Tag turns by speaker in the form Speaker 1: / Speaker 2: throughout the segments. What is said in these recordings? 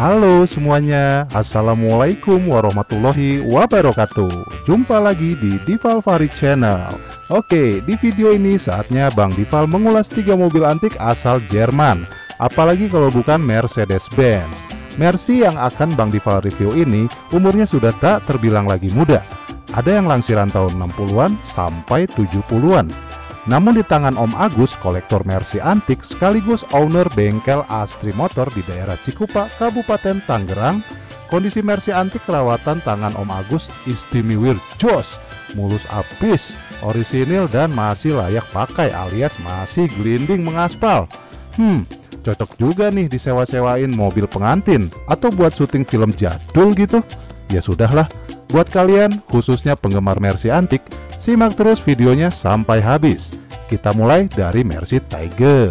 Speaker 1: Halo semuanya, Assalamualaikum warahmatullahi wabarakatuh. Jumpa lagi di Dival Farid Channel. Oke, di video ini saatnya Bang Dival mengulas 3 mobil antik asal Jerman. Apalagi kalau bukan Mercedes-Benz. Mercy yang akan Bang Dival review ini umurnya sudah tak terbilang lagi muda. Ada yang langsiran tahun 60-an sampai 70-an. Namun di tangan Om Agus, kolektor Mercy antik sekaligus owner bengkel Astri Motor di daerah Cikupa, Kabupaten Tangerang, kondisi Mercy antik perawatan tangan Om Agus istimewa jos, mulus abis, orisinil dan masih layak pakai alias masih glinding mengaspal. Cocok juga nih disewa-sewain mobil pengantin atau buat syuting film jadul gitu. Ya sudahlah, buat kalian khususnya penggemar Mercy antik, simak terus videonya sampai habis. Kita mulai dari Mercy Tiger.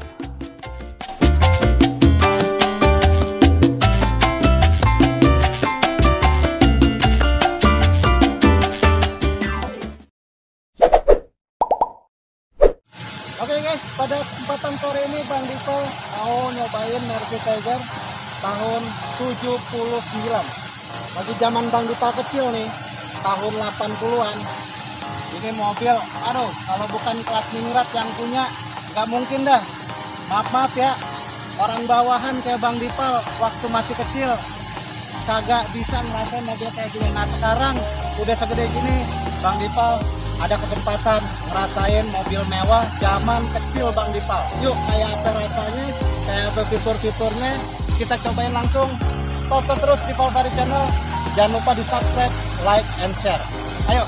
Speaker 2: Oke guys, pada kesempatan sore ini Bang Dival mau nyobain Mercy Tiger tahun 79. Lagi zaman Bang Dival kecil nih, tahun 80-an. Ini mobil, aduh, kalau bukan kelas ningrat yang punya, nggak mungkin dah. Maaf ya, orang bawahan kayak Bang Dival waktu masih kecil kagak bisa ngerasain mobil kayak gini. Nah sekarang udah segede gini, Bang Dival ada kesempatan ngerasain mobil mewah zaman kecil Bang Dival. Yuk, kayak apa rasanya, kayak apa fitur-fiturnya, kita cobain langsung. Tonton terus di Dival Farid Channel. Jangan lupa di subscribe, like, and share. Ayo.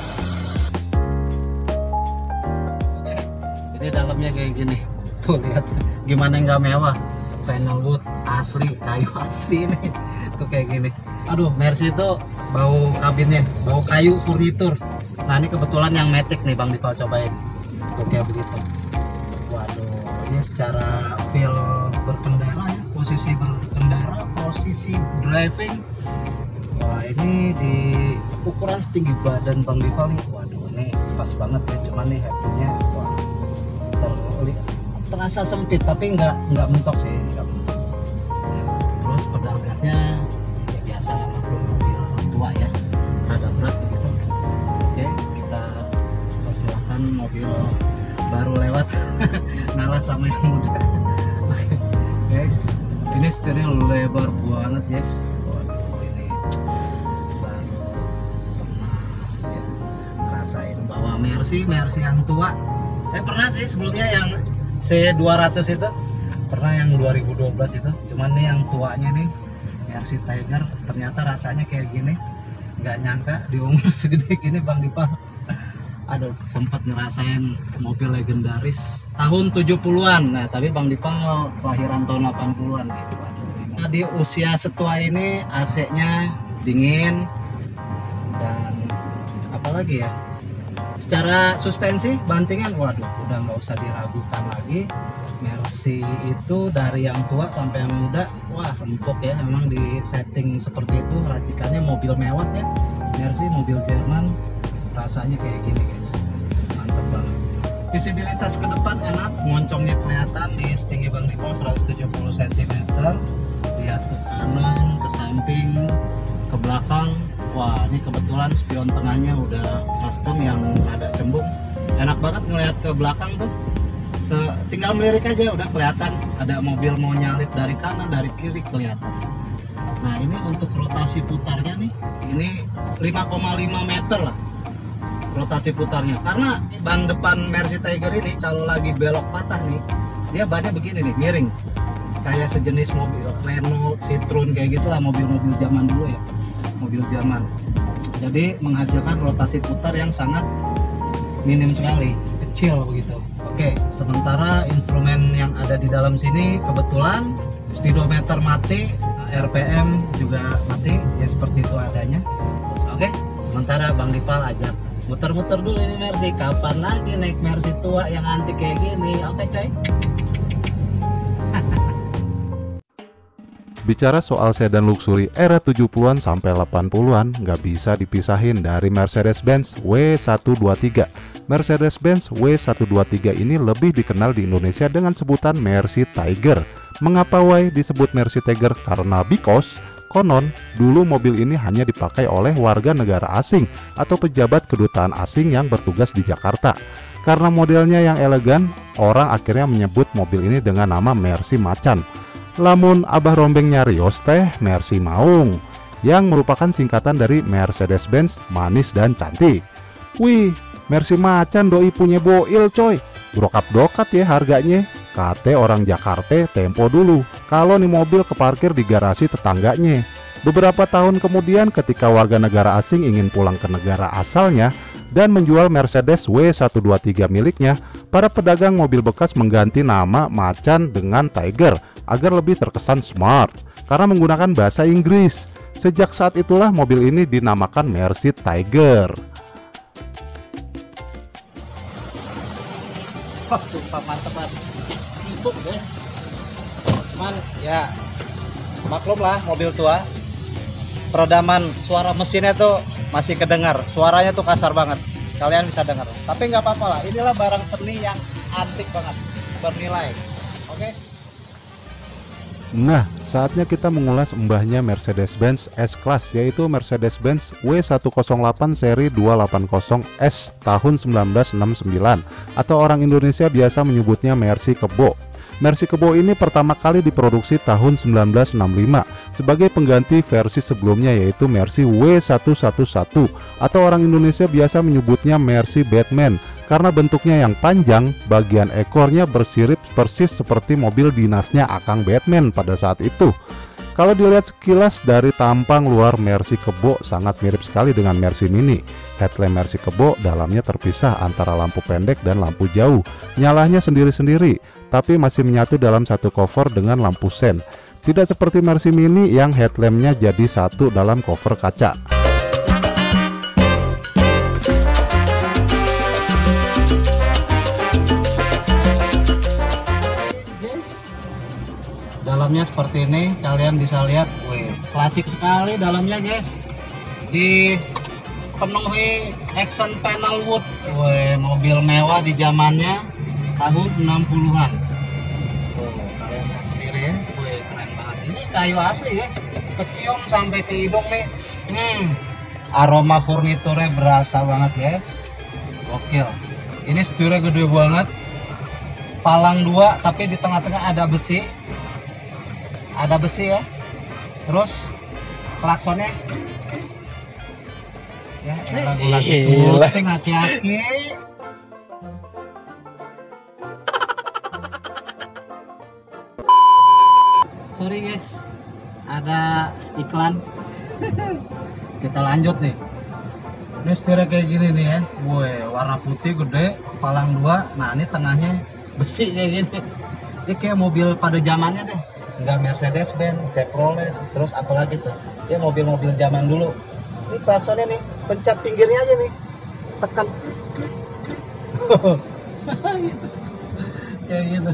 Speaker 3: Ini dalamnya kayak gini, tuh lihat gimana nggak mewah, panel wood asli, kayu asli ini, tuh kayak gini. Aduh, Mercy itu bau kabinnya, bau kayu furnitur. Nah ini kebetulan yang matic nih Bang Dival cobain, tuh kayak begitu. Waduh, ini secara feel berkendara ya, posisi berkendara, posisi driving. Wah ini di ukuran setinggi badan Bang Dival nih, waduh ini pas banget ya, cuman nih headroomnya wah terasa sempit tapi nggak mentok sih, nggak mentok. Terus pedal gasnya ya biasa ya, maklum mobil tua ya, rada berat begitu. Oke, kita persilahkan mobil baru lewat ngalah sama yang muda. Guys, ini setirnya lebar banget guys. Waduh, ini baru pernah ya, ngerasain bawa Mercy yang tua. Pernah sih sebelumnya yang C200 itu, pernah yang 2012 itu, cuman nih yang tuanya nih Mercy Tiger ternyata rasanya kayak gini. Nggak nyangka di umur segede gini Bang Dival aduh sempat ngerasain mobil legendaris tahun 70-an. Nah tapi Bang Dival kelahiran tahun 80-an gitu. Nah, di usia setua ini AC-nya dingin dan apalagi ya, secara suspensi bantingan waduh udah nggak usah diragukan lagi. Mercy itu dari yang tua sampai yang muda wah empuk ya, emang di setting seperti itu racikannya mobil mewah ya. Mercy mobil Jerman rasanya kayak gini guys, mantep banget. Visibilitas ke depan enak, moncongnya kelihatan di setinggi Bang Dival 170 cm. Lihat ke kanan, ke samping, ke belakang. Wah ini kebetulan spion tengahnya udah custom yang ada cembung. Enak banget ngeliat ke belakang tuh, tinggal melirik aja udah kelihatan ada mobil mau nyalip dari kanan dari kiri kelihatan. Nah ini untuk rotasi putarnya nih, ini 5,5 meter lah rotasi putarnya, karena ban depan Mercy Tiger ini kalau lagi belok patah nih dia bannya begini nih, miring kayak sejenis mobil Renault, Citroen kayak gitulah, mobil-mobil zaman dulu ya, mobil Jerman. Jadi menghasilkan rotasi putar yang sangat minim sekali, kecil begitu. Oke, sementara instrumen yang ada di dalam sini kebetulan speedometer mati, RPM juga mati, ya seperti itu adanya. Oke, sementara Bang Dival ajak muter-muter dulu ini Mercy, kapan lagi naik Mercy tua yang antik kayak gini. Oke coy.
Speaker 1: Bicara soal sedan luxury era 70-an sampai 80-an, nggak bisa dipisahin dari Mercedes-Benz W123. Mercedes-Benz W123 ini lebih dikenal di Indonesia dengan sebutan Mercy Tiger. Mengapa why disebut Mercy Tiger? Karena konon dulu mobil ini hanya dipakai oleh warga negara asing atau pejabat kedutaan asing yang bertugas di Jakarta. Karena modelnya yang elegan, orang akhirnya menyebut mobil ini dengan nama Mercy Macan. Lamun Abah Rombeng nyarios teh Mercy Maung, yang merupakan singkatan dari Mercedes-Benz manis dan cantik. Wih, Mercy Macan doi punya boil coy. Brokap-dokat ya harganya. Kate orang Jakarta tempo dulu kalau nih mobil keparkir di garasi tetangganya. Beberapa tahun kemudian ketika warga negara asing ingin pulang ke negara asalnya dan menjual Mercedes W123 miliknya, para pedagang mobil bekas mengganti nama Macan dengan Tiger agar lebih terkesan smart karena menggunakan bahasa Inggris. Sejak saat itulah mobil ini dinamakan Mercy Tiger.
Speaker 2: Wah, sumpah mantep banget. Empuk guys. Cuman ya maklum lah mobil tua. Peredaman suara mesinnya tuh masih kedengar. Suaranya tuh kasar banget. Kalian bisa dengar. Tapi nggak apa-apa lah. Inilah barang seni yang antik banget, bernilai. Oke?
Speaker 1: Nah, saatnya kita mengulas mbahnya Mercedes-Benz S-Class, yaitu Mercedes-Benz W108 seri 280S tahun 1969, atau orang Indonesia biasa menyebutnya Mercy Kebo. Mercy Kebo ini pertama kali diproduksi tahun 1965 sebagai pengganti versi sebelumnya, yaitu Mercy W111, atau orang Indonesia biasa menyebutnya Mercy Batman karena bentuknya yang panjang, bagian ekornya bersirip persis seperti mobil dinasnya Akang Batman pada saat itu. Kalau dilihat sekilas dari tampang luar Mercy Kebo sangat mirip sekali dengan Mercy Mini. Headlamp Mercy Kebo dalamnya terpisah antara lampu pendek dan lampu jauh. Nyalanya sendiri-sendiri, tapi masih menyatu dalam satu cover dengan lampu sen. Tidak seperti Mercy Mini yang headlampnya jadi satu dalam cover kaca.
Speaker 3: Dalamnya seperti ini, kalian bisa lihat, wih, klasik sekali dalamnya guys. Dipenuhi action panel wood, wih, mobil mewah di zamannya tahun 60-an. Kalian lihat sendiri ya, wih, keren banget. Ini kayu asli guys, kecium sampai ke hidung nih. Aroma furniturnya berasa banget guys, gokil. Ini setirnya gede banget, palang dua, tapi di tengah-tengah ada besi. Ada besi ya, terus klaksonnya ya, regulasi shooting aki-aki. Sorry guys, ada iklan. Kita lanjut nih. Ini setirnya kayak gini nih ya, woi, warna putih gede, palang dua. Nah ini tengahnya besi kayak gini. Ini kayak mobil pada zamannya deh. Enggak Mercedes-Benz, Chevrolet, terus apalagi tuh, dia mobil-mobil zaman dulu. Ini klaksonnya nih, pencet pinggirnya aja nih, tekan. Gitu. Kayak gitu.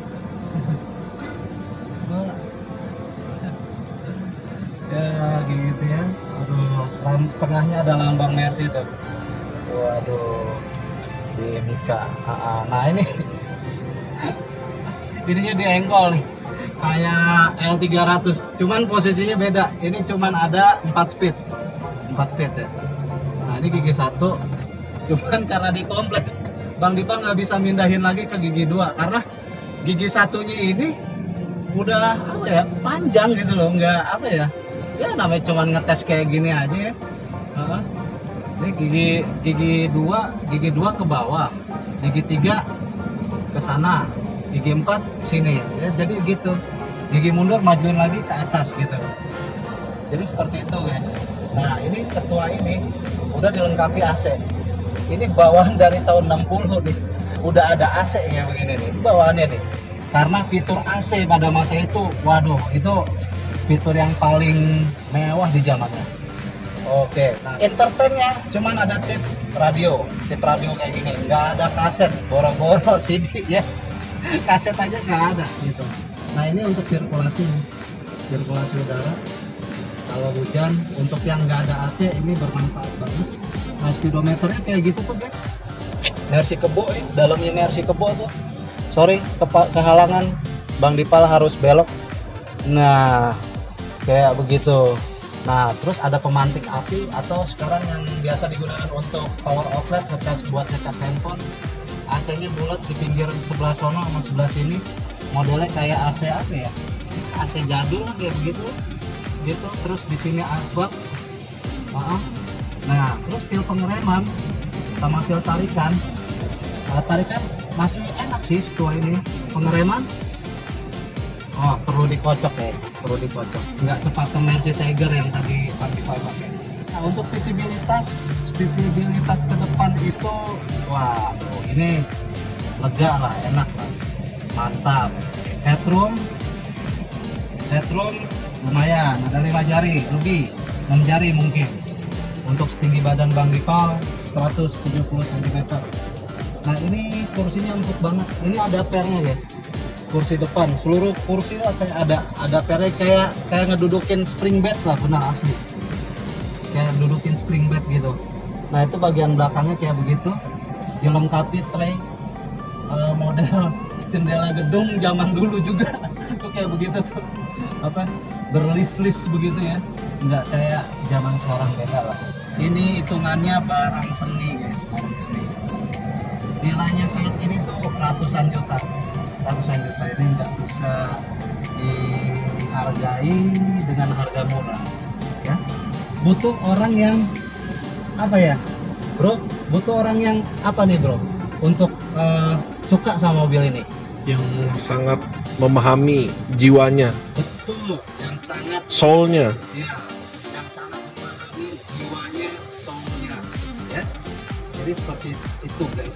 Speaker 3: Ya gitu ya. Aduh, tengahnya ada lambang Mercy tuh. Waduh, di muka. Nah ini, ininya di engkol nih. Kayak L300, cuman posisinya beda. Ini cuman ada 4 speed ya. Nah ini gigi 1, cuman karena di komplek Bang Dipa nggak bisa mindahin lagi ke gigi 2 karena gigi satunya ini udah apa ya, panjang gitu loh, nggak apa ya, ya namanya cuman ngetes kayak gini aja ya. Ini gigi 2 ke bawah, gigi 3 ke sana, gigi 4 sini ya, jadi gitu, gigi mundur majuin lagi ke atas gitu, jadi seperti itu guys. Nah ini setua ini udah dilengkapi AC. Ini bawaan dari tahun 60 nih, udah ada AC ya begini nih, bawaannya nih, karena fitur AC pada masa itu, waduh, itu fitur yang paling mewah di zamannya. Oke, nah entertainnya cuman ada tip radio kayak gini, nggak ada kaset, boro-boro CD ya. Kaset aja nggak ada gitu. Nah ini untuk sirkulasi udara kalau hujan, untuk yang nggak ada AC ini bermanfaat banget. Nah speedometernya kayak gitu tuh guys, Mercy Kebo ya, dalamnya Mercy Kebo tuh. Sorry kehalangan Bang Dipal harus belok. Nah, kayak begitu. Nah, terus ada pemantik api atau sekarang yang biasa digunakan untuk power outlet buat ngecas handphone. AC-nya bulat di pinggir sebelah sono sama sebelah sini. Modelnya kayak AC apa ya? AC jadul kayak begitu. Gitu. Terus di sini asbak. Nah, terus feel pengereman sama feel tarikan. Tarikan masih enak sih setua ini. Pengereman perlu dikocok ya, perlu dikocok. Nggak sepakem Mercy Tiger yang tadi pakai. Nah, untuk visibilitas ke depan itu, wah, ini lega lah, enak lah, mantap. Headroom lumayan, ada 5 jari lebih, 6 jari mungkin. Untuk setinggi badan Bang Dipal 170 cm. Nah, ini kursinya empuk banget. Ini ada pernya ya. Kursi depan, seluruh kursi lah kayak ada pernya, kayak ngedudukin spring bed lah, benar asli. Kayak dudukin spring bed gitu. Nah, itu bagian belakangnya kayak begitu. Dilengkapi tray model jendela gedung zaman dulu juga. Itu kayak begitu tuh. Berlis-lis begitu ya. Enggak kayak zaman sekarang, beda lah. Ini hitungannya barang seni, guys, barang seni. Nilainya saat ini tuh ratusan juta ini nggak bisa dihargai dengan harga murah ya. Butuh orang yang apa ya bro, butuh orang yang apa nih bro untuk suka sama mobil ini,
Speaker 4: yang sangat memahami jiwanya,
Speaker 3: betul, yang sangat
Speaker 4: soulnya
Speaker 3: ya, yang sangat memahami jiwanya, soulnya ya. Jadi seperti itu guys.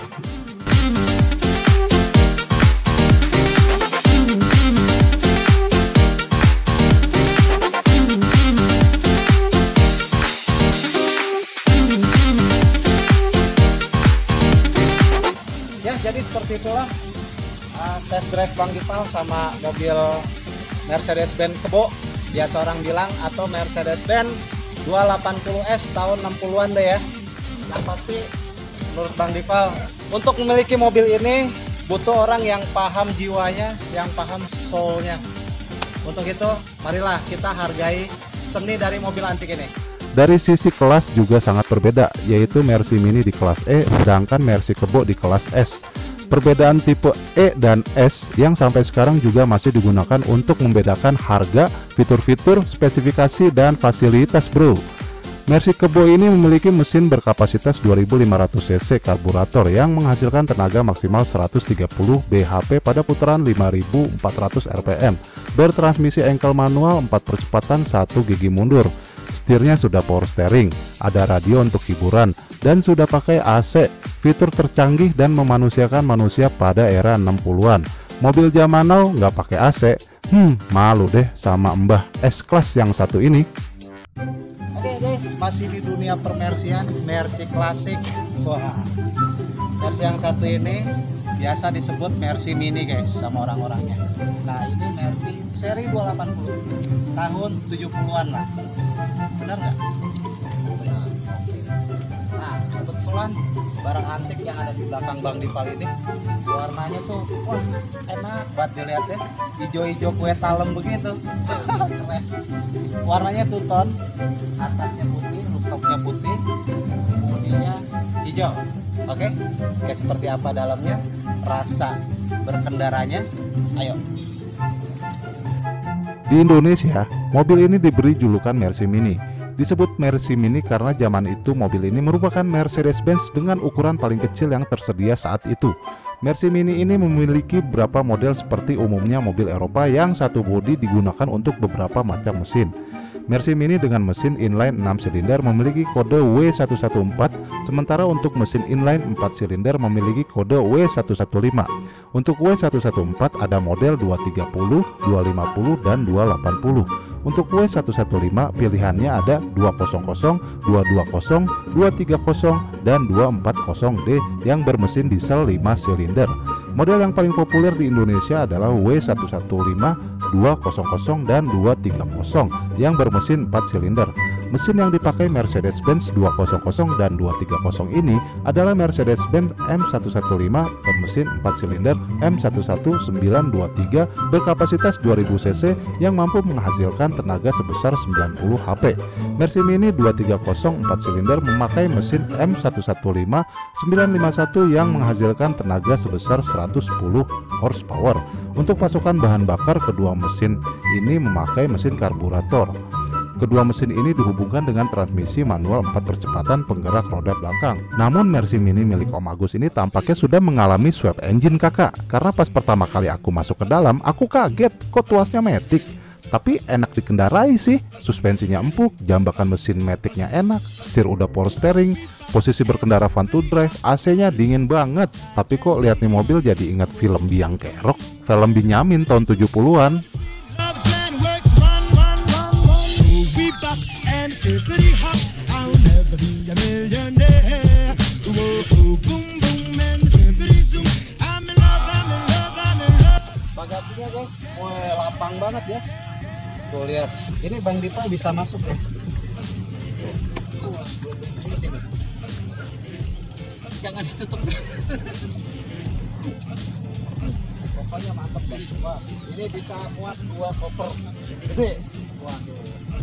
Speaker 2: Jadi seperti itulah test drive Bang Dipal sama mobil Mercedes-Benz Kebo, biasa orang bilang, atau Mercedes-Benz 280S tahun 60-an deh ya. Yang pasti menurut Bang Dipal, untuk memiliki mobil ini butuh orang yang paham jiwanya, yang paham soulnya. Untuk itu marilah kita hargai seni dari mobil antik ini.
Speaker 1: Dari sisi kelas juga sangat berbeda, yaitu Mercy Mini di kelas E, sedangkan Mercy Kebo di kelas S. Perbedaan tipe E dan S yang sampai sekarang juga masih digunakan untuk membedakan harga, fitur-fitur, spesifikasi, dan fasilitas bro. Mercy Kebo ini memiliki mesin berkapasitas 2500 cc karburator yang menghasilkan tenaga maksimal 130 bhp pada putaran 5400 rpm, bertransmisi engkel manual 4 percepatan 1 gigi mundur. Setirnya sudah power steering, ada radio untuk hiburan, dan sudah pakai AC, fitur tercanggih dan memanusiakan manusia pada era 60-an. Mobil zaman now nggak pakai AC, malu deh sama Mbah S-Class yang satu ini.
Speaker 2: Oke guys, masih di dunia permersian, Mercy klasik. Wah, Mercy yang satu ini biasa disebut Mercy Mini guys sama orang-orangnya. Nah, ini Mercy seri 280 tahun 70-an lah. Benar nggak? Benar. Nah, kebetulan barang antik yang ada di belakang Bang Dipal ini warnanya tuh wah enak banget dilihat ya, hijau-hijau kue talem begitu. Keren. Warnanya two tone, atasnya putih, rooftopnya putih, bodinya hijau. Oke, seperti apa dalamnya, rasa berkendaranya, ayo.
Speaker 1: Di Indonesia, mobil ini diberi julukan Mercy Mini. Disebut Mercy Mini karena zaman itu mobil ini merupakan Mercedes-Benz dengan ukuran paling kecil yang tersedia saat itu. Mercy Mini ini memiliki beberapa model seperti umumnya mobil Eropa yang satu bodi digunakan untuk beberapa macam mesin. Mercy Mini dengan mesin inline 6 silinder memiliki kode W114, sementara untuk mesin inline 4 silinder memiliki kode W115. Untuk W114 ada model 230, 250, dan 280. Untuk W115 pilihannya ada 200, 220, 230, dan 240D yang bermesin diesel 5 silinder. Model yang paling populer di Indonesia adalah W115, 200, dan 230 yang bermesin 4 silinder. Mesin yang dipakai Mercedes-Benz 200 dan 230 ini adalah Mercedes-Benz M115 bermesin 4 silinder M11923 berkapasitas 2000 cc yang mampu menghasilkan tenaga sebesar 90 HP. Mercy Mini 230 4 silinder memakai mesin M115 951 yang menghasilkan tenaga sebesar 110 horsepower. Untuk pasokan bahan bakar, kedua mesin ini memakai mesin karburator. Kedua mesin ini dihubungkan dengan transmisi manual 4 percepatan penggerak roda belakang. Namun Mercy Mini milik Om Agus ini tampaknya sudah mengalami swap engine kakak. Karena pas pertama kali aku masuk ke dalam, aku kaget kok tuasnya matic. Tapi enak dikendarai sih, suspensinya empuk, jambakan mesin maticnya enak, setir udah power steering, posisi berkendara fun to drive, AC-nya dingin banget. Tapi kok lihat nih mobil jadi ingat film Biang Kerok, film Benyamin tahun 70-an.
Speaker 2: Bagasinya guys, lapang banget ya. Tuh lihat, ini Bang Dipa bisa masuk guys. Jangan ditutup. Pokoknya mantap Bang. Wah, ini bisa muat 2 koper gede. Waduh.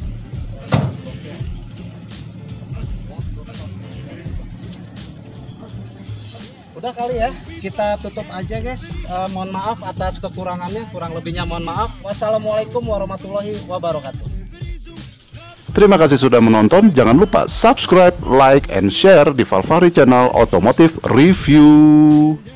Speaker 2: Udah kali ya, kita tutup aja guys. Mohon maaf atas kekurangannya, kurang lebihnya mohon maaf. Wassalamualaikum warahmatullahi wabarakatuh.
Speaker 1: Terima kasih sudah menonton. Jangan lupa subscribe, like, and share di Valvari Channel Automotive Review.